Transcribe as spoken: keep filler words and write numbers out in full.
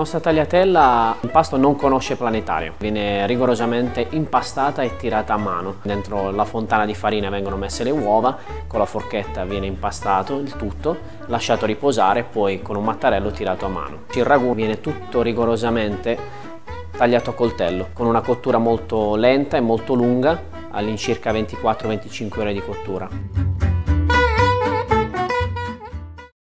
nostra tagliatella l'impasto non conosce planetario, viene rigorosamente impastata e tirata a mano. Dentro la fontana di farina vengono messe le uova, con la forchetta viene impastato il tutto, lasciato riposare e poi con un mattarello tirato a mano. Il ragù viene tutto rigorosamente tagliato a coltello, con una cottura molto lenta e molto lunga, all'incirca ventiquattro venticinque ore di cottura.